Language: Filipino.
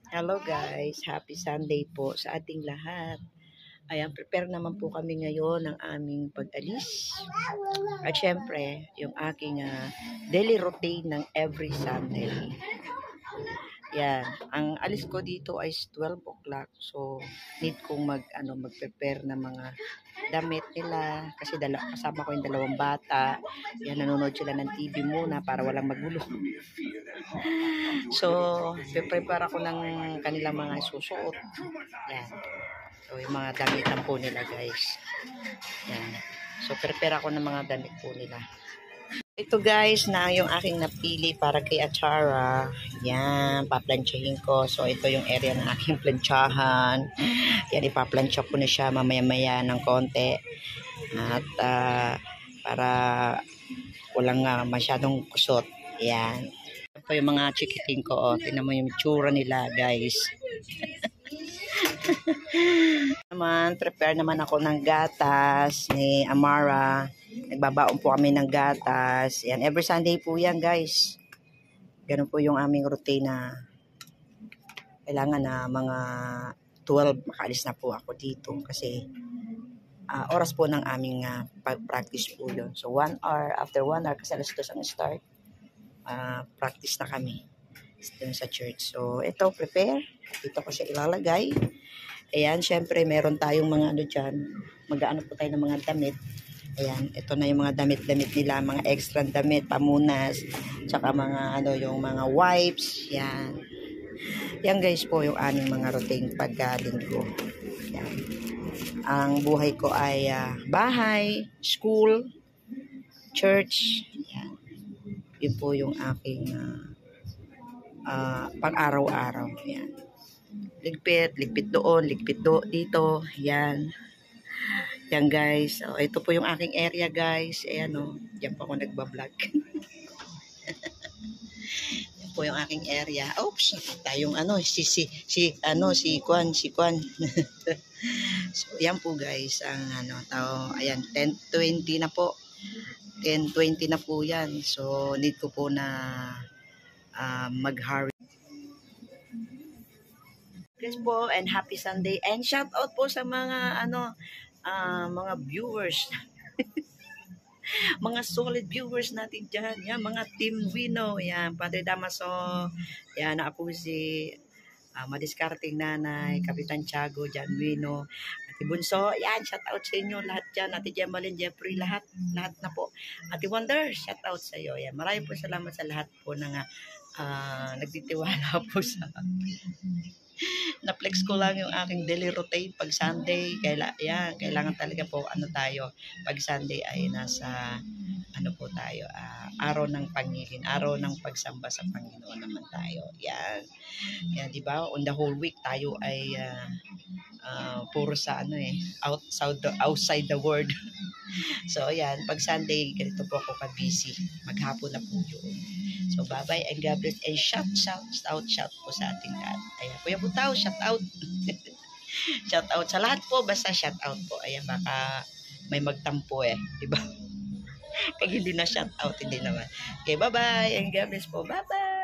Hello guys, happy Sunday po sa ating lahat. Ayan, prepare naman po kami ngayon ng aming pag-alis. At syempre, yung aking daily routine ng every Sunday. Yan, ang alis ko dito ay 12 o'clock. So, need kong mag-prepare ng mga damit nila kasi kasama ko yung dalawang bata. Yan, nanonood sila ng TV muna para walang magulo. So, prepare ako ng kanilang mga susuot. Yan. So, yung mga damit po nila, guys. Yan. So, prepare ako ng mga damit po nila. Ito, guys, na yung aking napili para kay Achara. Yan, paplansyahin ko. So, ito yung area ng aking plansyahan. Yan, ipaplansya ko na siya mamaya-maya ng konti. At, para walang masyadong kusot. Yan. Ito yung mga chikiting ko. Tingnan mo yung tsura nila, guys. Naman, prepare naman ako ng gatas ni Amara. Nagbabaon po kami ng gatas. Yan, every Sunday po yan, guys. Ganun po yung aming routine na kailangan na mga 12 makaalis na po ako dito kasi oras po ng aming pag-practice po yun. So 1 hour, after 1 hour kasi alas 2 ang start, practice na kami dun sa church. So ito, prepare. Dito ko siya ilalagay. Ayan, syempre meron tayong mga dyan. Mag-aano po tayo ng mga damit. Ayan, ito na yung mga damit-damit nila, mga extra damit, pamunas, tsaka mga yung mga wipes, yan. Yan guys po yung aming mga routine pagka-linggo. Yan. Ang buhay ko ay bahay, school, church, yan. Yun po yung aking pang-araw-araw, yan. Ligpit doon, dito, yan. Yan guys, so, ito po yung aking area guys. Ayan o, diyan po ako nagbablog. Yan po yung aking area. Oops, tayong si Kwan. So yan po guys, ang ayan, 10:20 na po. 10:20 na po yan. So need ko po na mag-hurry. Guys po, and happy Sunday. And shout out po sa mga mga viewers. Mga solid viewers natin dyan. Yan, mga Team Wino. Yan, Padre Damaso. Yan, ako si Madiskarting Nanay, Kapitan Tiago, Jan Wino, Ate Bunso. Yan, shout out sa inyo lahat dyan. Ate Jemalyn, Jeffrey, lahat na po. Ate Wonder, shout out sa iyo. Yan, maraming po salamat sa lahat po na nagtitiwala po sa na-flex ko lang yung aking daily routine pag Sunday. Kailangan talaga po tayo pag Sunday ay nasa po tayo, araw ng Panginoon, araw ng pagsamba sa Panginoon naman tayo. Yan, di ba? On the whole week tayo ay puro sa outside the world. So ayan, pag Sunday ganito po ako ka-busy. Maghapon na po yun. So bye-bye and God bless and shout po sa ating lahat. Ayan, Kuya Butaw, shout out. Shout out sa lahat po, basta shout out po. Ayan, baka may magtampo di ba? Pag hindi na shout out, hindi naman. Okay, bye-bye and God bless po. Bye-bye.